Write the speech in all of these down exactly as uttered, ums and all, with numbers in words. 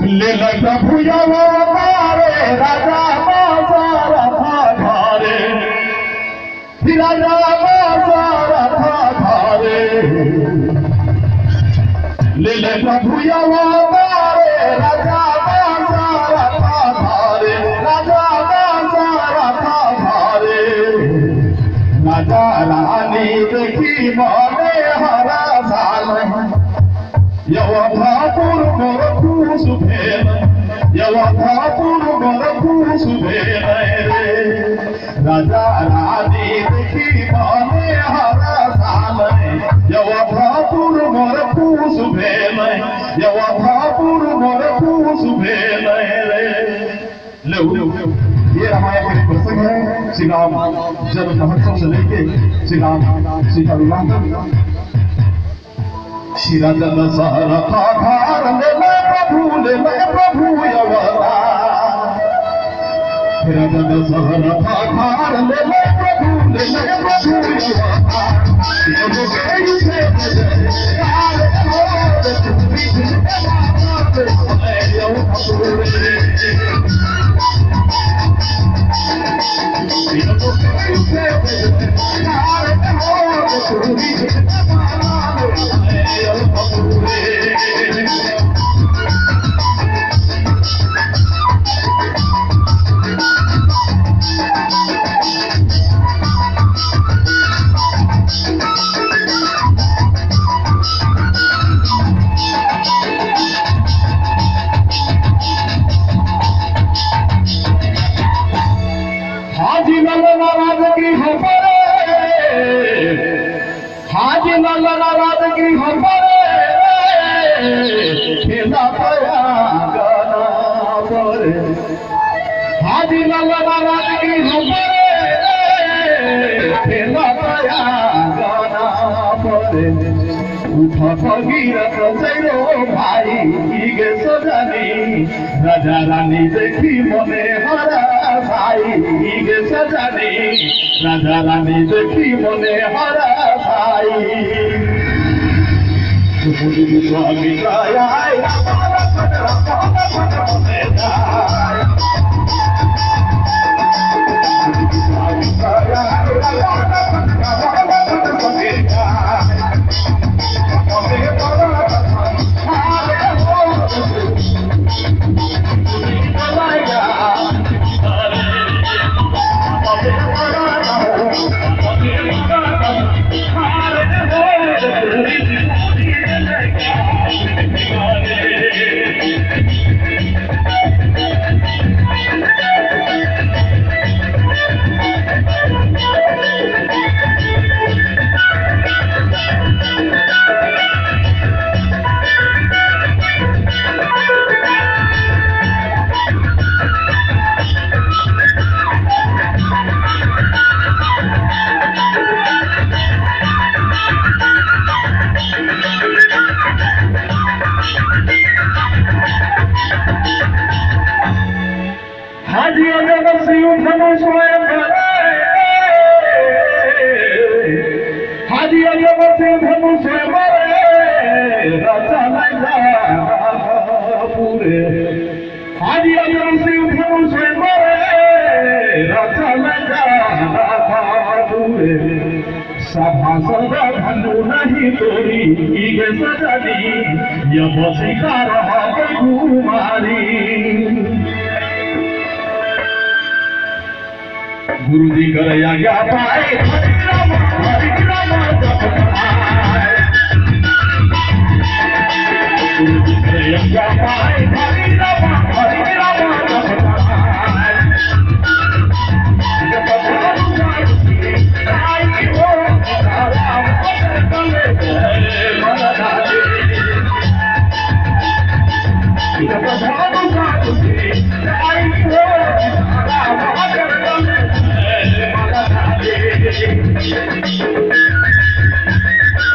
लीला प्रभु अवतारे राजा दशरथ घरे राजा दशरथ घरे लीला प्रभु अवतारे राजा दशरथ घरे राजा दशरथ घरे राजा रानी देखी मने हरा साल यवधापुर गोरखपुर भेल यवधापुर गोरखपुर भेल रे राजा रानी देखी मने हरा साल यवधापुर गोरखपुर भेल यवधापुर गोरखपुर भेल रे लो ये रामायण का प्रसंग है। श्री राम जन्म महोत्सव से लेके श्री राम सीता विवाह श्री राजा दशरथ घर ले ले प्रभु ले ले प्रभु अवतार राजा दशरथ घर ले ले प्रभु ले ले प्रभु हाजी लाल नाराजगी हो परे हाजी लाल नाराजगी हो परे खेला पया गाना परे हाजी लाल नाराजगी हो परे खेला पया गाना परे उठा भगीरथ चलो भाई गे सजानी राजा रानी देखी मने हरा भाई गे सजानी राजा रानी देखी मने हरा भाई स्वामी हाजी अगर सिंह धनुष हाजी अगर सिंह धनुष राजा पूरे हाजी अगर सिंह धनुष राजा पूरे सभा सदा धनु नहीं तोरी गे सजनी यह शिकार कुमारी गुरु जी कर आज्ञा पाए हरि राम जपनाय गुरु जी कर आज्ञा पाए हरि राम हरि राम जपनाय जप आई हो राम कले मन धारे जप धनु साधु आई हो राम कले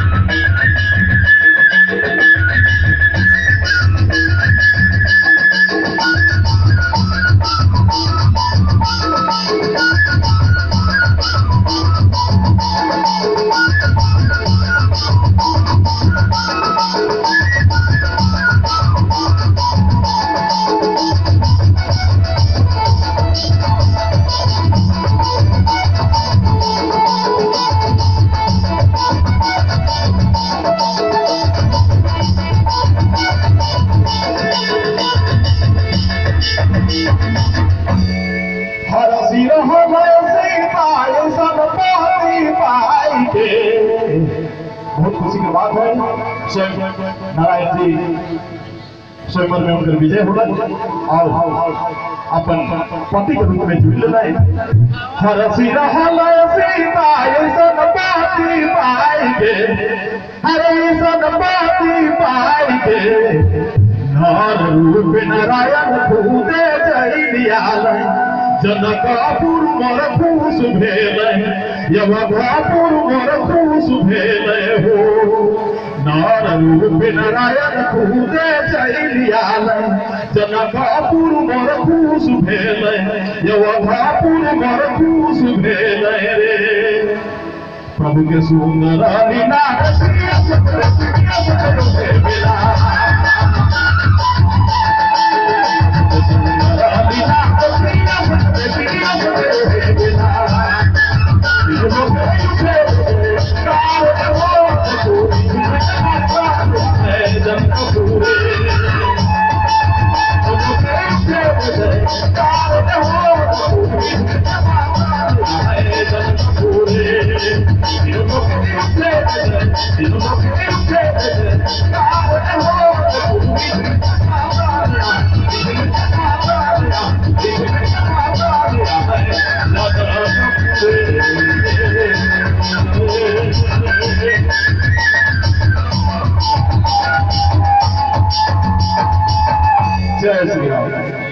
बात है स्वयं नारायण जी स्वयं में उनकर विजय होला और अपन पति के रूप में जुड़ ले हर सीता ऐसन बाती पाएंगे हर ऐसन बाती पाएंगे नर रूप नारायण भूते जैलियाल जनकपुर मोर खुश भेले यवघापुर मोर खुश भेले हो नर रूप नारायण भूते जैलियाल जनकपुर मोर खुश भेले यवघापुर मोर खुश भेले रे प्रभु के सुंदर लीला जय श्री राम।